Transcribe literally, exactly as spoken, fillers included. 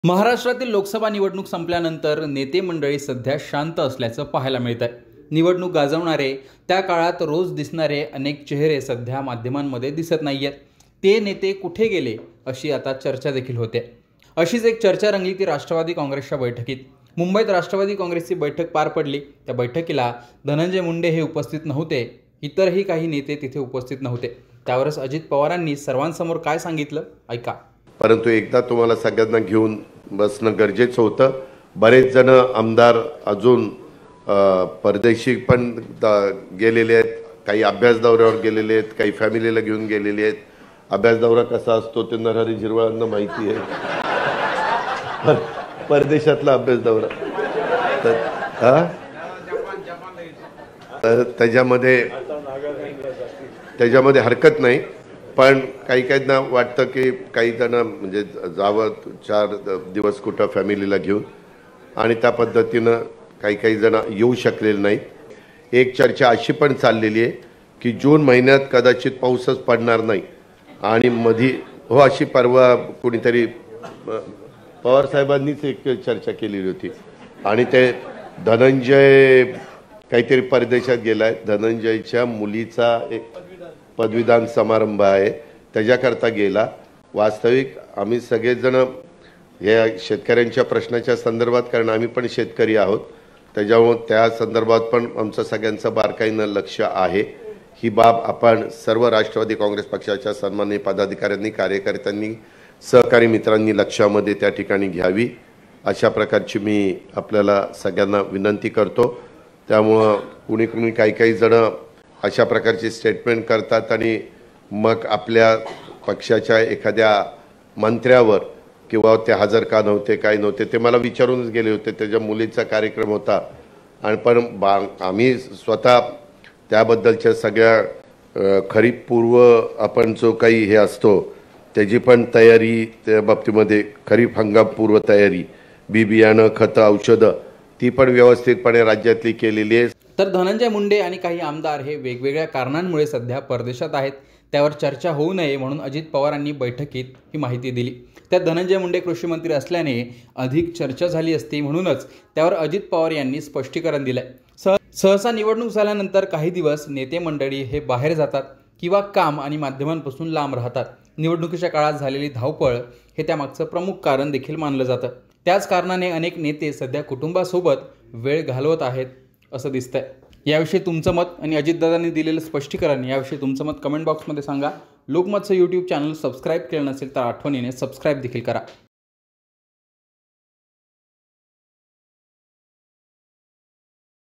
महाराष्ट्रातील लोकसभा निवडणूक संपल्यानंतर नेते मंडळी सध्या शांत असल्याचं पाहायला मिळत आहे। निवडणूक गाजवणारे, त्या काळात रोज दिसणारे अनेक चेहरे सध्या माध्यमांमध्ये दिसत नाहीयेत। ते नेते कुठे गेले अशी आता चर्चा देखील होते। अशीच एक चर्चा रंगली ती राष्ट्रवादी काँग्रेसच्या बैठकीत। मुंबईत राष्ट्रवादी काँग्रेसची बैठक पार पडली। त्या बैठकीला धनंजय मुंडे हे उपस्थित नव्हते, इतरही काही नेते तिथे उपस्थित नव्हते। त्यावरच अजित पवारांनी सर्वांसमोर काय सांगितलं ऐका। परंतु एकदा तुम्हाला सगळ्यांना घेऊन बसणं गरजेचं होतं। बरेच जण आमदार अजून परदेशी पण गेलेले आहेत, काही अभ्यास दौऱ्यावर गेलेले आहेत, काही फॅमिलीला घेऊन गेलेले आहेत। अभ्यास दौरा कसा असतो ते नरहरी झिरवाळांना माहिती आहे। परदेशातला अभ्यास दौरा तर हा तर त्याच्यामध्ये त्याच्यामध्ये हरकत नाही, पण काही काहींना वाटतं की काही जण म्हणजे जावं चार दिवस कुठं फॅमिलीला घेऊन, आणि त्या पद्धतीनं काही काही जण येऊ शकलेले नाहीत। एक चर्चा अशी पण चाललेली आहे की जून महिन्यात कदाचित पाऊसच पडणार नाही, आणि मधी हो अशी परवा कोणीतरी पवार साहेबांनीच एक चर्चा केलेली होती, आणि ते धनंजय काहीतरी परदेशात गेलाय। धनंजयच्या मुलीचा एक पदवीदान समारंभ आहे, त्याच्याकरता गेला। वास्तविक आम्ही सगळेजण या शेतकऱ्यांच्या प्रश्नाच्या संदर्भात, कारण आम्ही पण शेतकरी आहोत, त्याच्यामुळे त्या संदर्भात पण आमचं सगळ्यांचं बारकाईनं लक्ष आहे। ही बाब आपण सर्व राष्ट्रवादी काँग्रेस पक्षाच्या सन्माननीय पदाधिकाऱ्यांनी, कार्यकर्त्यांनी, सहकारी मित्रांनी लक्षामध्ये त्या ठिकाणी घ्यावी, अशा प्रकारची मी आपल्याला सगळ्यांना विनंती करतो। त्यामुळं कुणी कुणी काही काही जण अशा प्रकारची स्टेटमेंट करतात आणि मग आपल्या पक्षाच्या एखाद्या मंत्र्यावर किंवा ते हजर का नव्हते, काय नव्हते, ते मला विचारूनच गेले होते। त्याच्या मुलीचा कार्यक्रम होता, आणि पण बा आम्ही स्वतः त्याबद्दलच्या सगळ्या खरीपपूर्व आपण जो काही हे असतो त्याची पण तयारी, त्या बाबतीमध्ये खरीप हंगामपूर्व तयारी, बी बियाणं, खतं, औषधं ती पण व्यवस्थितपणे राज्यातली केलेली आहे। तर धनंजय मुंडे आणि काही आमदार हे वेगवेगळ्या कारणांमुळे सध्या परदेशात आहेत, त्यावर चर्चा होऊ नये म्हणून अजित पवारांनी बैठकीत ही माहिती दिली। त्यात धनंजय मुंडे कृषी मंत्री असल्याने अधिक चर्चा झाली असती, म्हणूनच त्यावर अजित पवार यांनी स्पष्टीकरण दिलंय। सह सहसा निवडणूक झाल्यानंतर काही दिवस नेते मंडळी हे बाहेर जातात किंवा काम आणि माध्यमांपासून लांब राहतात। निवडणुकीच्या काळात झालेली धावपळ हे त्यामागचं प्रमुख कारण देखील मानलं जातं। त्याच कारणाने अनेक नेते सध्या कुटुंबासोबत वेळ घालवत आहेत असं दिसतंय। याविषयी तुमचं मत आणि अजितदादांनी दिलेलं स्पष्टीकरण याविषयी तुमचं मत कमेंट बॉक्समध्ये सांगा। लोकमतचं यूट्यूब चॅनल सबस्क्राईब केलं नसेल तर आठवणीने सबस्क्राईब देखील करा।